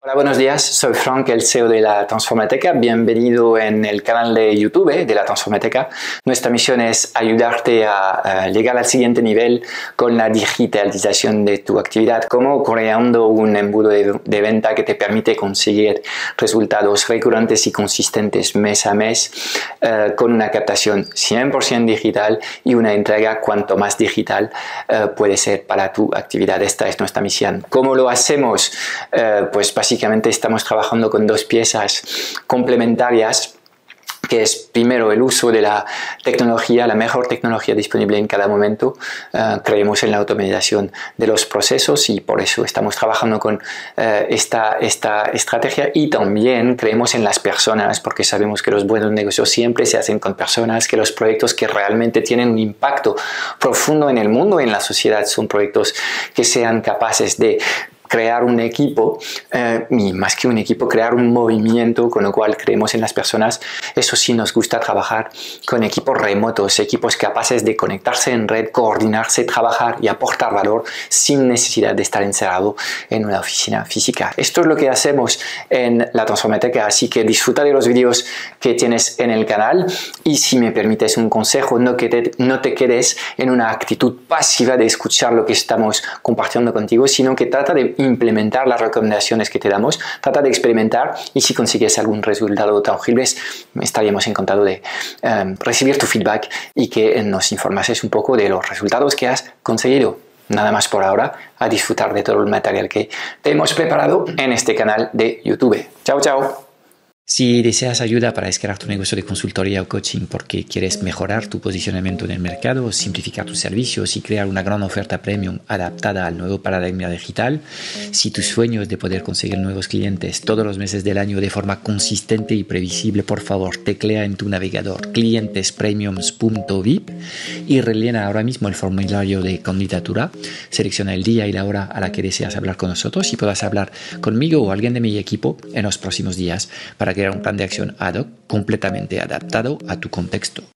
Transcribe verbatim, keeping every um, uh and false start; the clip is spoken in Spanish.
Hola, buenos días. Soy Frank, el C E O de la Transformateca. Bienvenido en el canal de YouTube de la Transformateca. Nuestra misión es ayudarte a, a llegar al siguiente nivel con la digitalización de tu actividad, como creando un embudo de, de venta que te permite conseguir resultados recurrentes y consistentes mes a mes eh, con una captación cien por ciento digital y una entrega cuanto más digital eh, puede ser para tu actividad. Esta es nuestra misión. ¿Cómo lo hacemos? Eh, pues básicamente Básicamente estamos trabajando con dos piezas complementarias, que es primero el uso de la tecnología, la mejor tecnología disponible en cada momento. Uh, creemos en la automatización de los procesos y por eso estamos trabajando con uh, esta, esta estrategia, y también creemos en las personas, porque sabemos que los buenos negocios siempre se hacen con personas, que los proyectos que realmente tienen un impacto profundo en el mundo y en la sociedad son proyectos que sean capaces de crear un equipo, eh, y más que un equipo, crear un movimiento, con lo cual creemos en las personas. Eso sí, nos gusta trabajar con equipos remotos, equipos capaces de conectarse en red, coordinarse, trabajar y aportar valor sin necesidad de estar encerrado en una oficina física. Esto es lo que hacemos en la Transformateca, así que disfruta de los vídeos que tienes en el canal, y si me permites un consejo, no, que te, no te quedes en una actitud pasiva de escuchar lo que estamos compartiendo contigo, sino que trata de implementar las recomendaciones que te damos, trata de experimentar, y si consigues algún resultado tangible, estaríamos encantados de um, recibir tu feedback y que nos informases un poco de los resultados que has conseguido. Nada más por ahora, a disfrutar de todo el material que te hemos preparado en este canal de YouTube. Chao, chao. Si deseas ayuda para escalar tu negocio de consultoría o coaching porque quieres mejorar tu posicionamiento en el mercado, simplificar tus servicios y crear una gran oferta premium adaptada al nuevo paradigma digital, si tu sueño es de poder conseguir nuevos clientes todos los meses del año de forma consistente y previsible, por favor, teclea en tu navegador clientes premiums punto v i p y rellena ahora mismo el formulario de candidatura. Selecciona el día y la hora a la que deseas hablar con nosotros y podrás hablar conmigo o alguien de mi equipo en los próximos días para crear un plan de acción ad hoc completamente adaptado a tu contexto.